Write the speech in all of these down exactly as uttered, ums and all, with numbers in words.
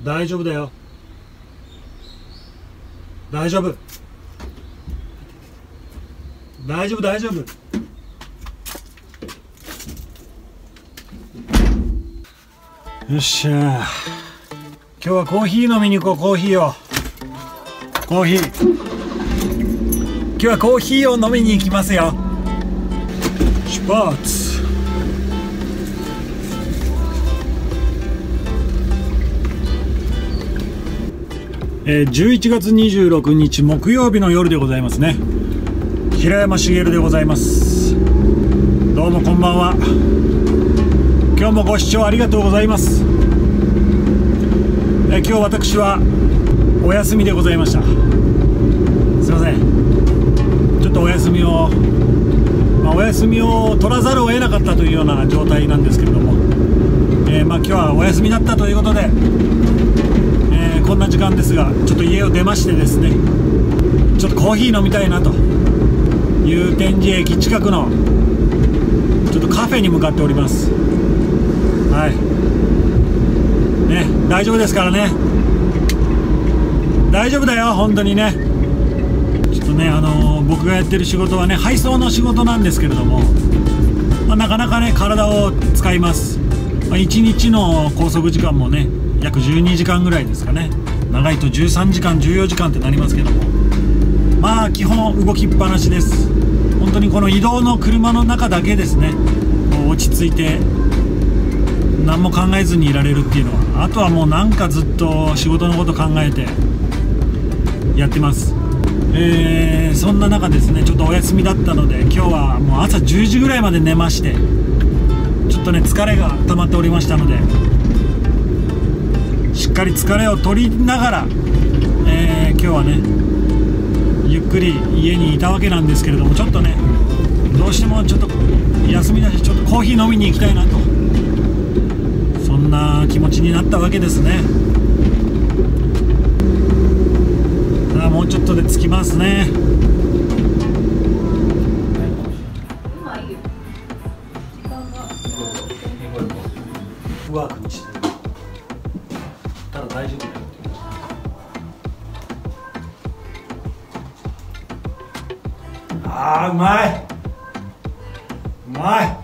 大丈夫だよ。大丈夫大丈夫大丈夫。よっしゃー、今日はコーヒー飲みに行こう。コーヒーをコーヒー今日はコーヒーを飲みに行きますよ。出発。えー、じゅういちがつにじゅうろくにち木曜日の夜でございますね。平山茂でございます。どうもこんばんは。今日もご視聴ありがとうございます。えー、今日私はお休みでございました。すいません、ちょっとお休みを、まあ、お休みを取らざるを得なかったというような状態なんですけれども、えー、まあ今日はお休みだったということで、えー、こんな時間ですがちょっと家を出ましてですね、ちょっとコーヒー飲みたいなという天神駅近くのちょっとカフェに向かっております。はいね、大丈夫ですからね。大丈夫だよ本当にね。ちょっとね、あのー、僕がやってる仕事はね、配送の仕事なんですけれども、まあ、なかなかね体を使います。まあ、いちにちの拘束時間もね約じゅうにじかんぐらいですかね。長いとじゅうさんじかんじゅうよじかんってなりますけども、まあ基本動きっぱなしです。本当にこの移動の車の中だけですね、もう落ち着いて何も考えずにいられるっていうのは、あとはもうなんかずっと仕事のこと考えてやってます。えー、そんな中ですね、ちょっとお休みだったので今日はもう朝じゅうじぐらいまで寝まして、ちょっとね疲れが溜まっておりましたので、しっかり疲れを取りながら、えー、今日はねゆっくり家にいたわけなんですけれども、ちょっとねどうしてもちょっと休みだしちょっとコーヒー飲みに行きたいなと、そんな気持ちになったわけですね。さあもうちょっとで着きますね。ワークにしてる。ただ大丈夫だよ。あーうまい、うまい。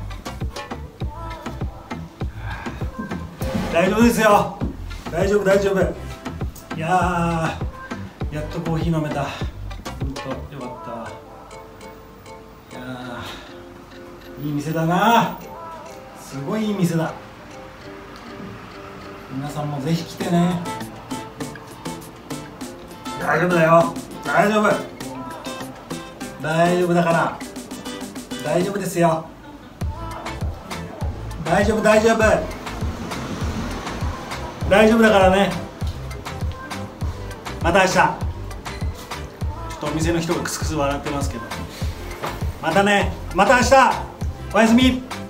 大丈夫ですよ、大丈夫大丈夫。いやーやっとコーヒー飲めた。ほんとよかった。いやーいい店だな、すごいいい店だ。皆さんもぜひ来てね。大丈夫だよ、大丈夫大丈夫だから、大丈夫ですよ、大丈夫大丈夫大丈夫だからね。また明日。ちょっとお店の人がクスクス笑ってますけど、またね、また明日おやすみ。